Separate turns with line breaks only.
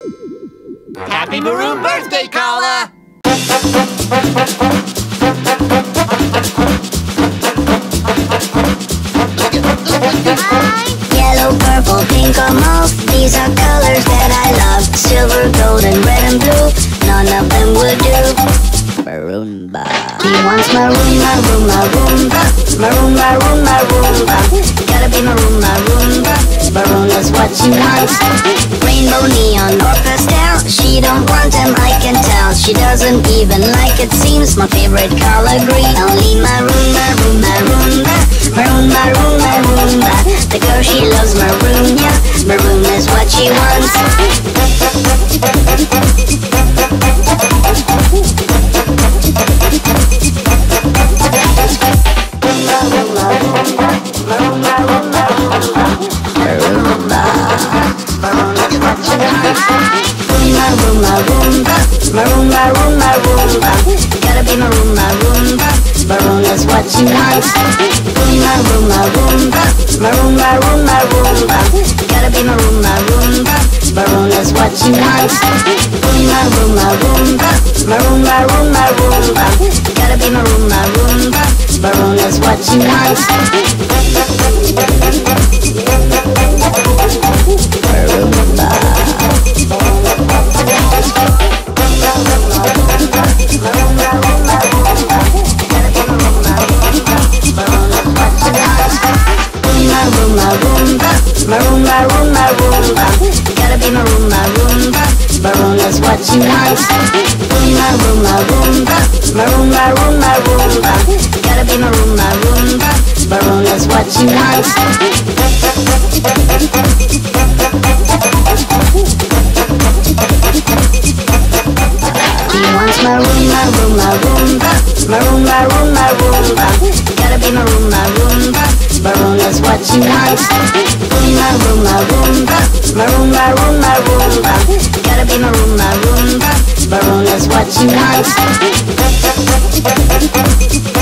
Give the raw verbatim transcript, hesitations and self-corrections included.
Happy Maroon birthday, Kala!
Yellow, purple, pink or mauve, these are colors that I love. Silver, golden, red and blue, none of them would do. Maroomba. He wants maroon, maroon, maroomba. Maroon, maroon, maroomba. Gotta be maroon, maroomba. Maroon is what she wants. Rainbow, neon or pastel, she don't want them, I can tell. She doesn't even like it seems my favorite color green. Only maroon, maroon, maroomba. Maroon, maroon, maroomba. The girl she loves maroon, yeah. Maroon is what she wants. Maroon, maroomba, maroon, maroon, maroomba. Gotta be maroon, maroomba. Maroon is what she wants. Maroon, maroomba, maroon, maroon, maroomba. Gotta be maroon, maroomba. Maroon is what she wants. Maroon, maroomba, maroon, maroon, maroomba. Gotta be maroon, maroomba. Maroon is what she wants. Maroomba. Maroon, maroon, maroomba. Gotta be maroon, maroomba. Maroon is what she wants. Maroon, maroomba. Maroon, maroon, maroomba. Gotta be maroon, maroomba. Maroon is what she wants. He wants maroon, maroon, maroomba. Maroon, maroon, maroomba. Gotta be maroon, maroomba. Maroon is what she wants. Maroon, maroomba. Maroon, maroon, maroomba. Gotta be maroon, maroomba. Maroon is what she wants.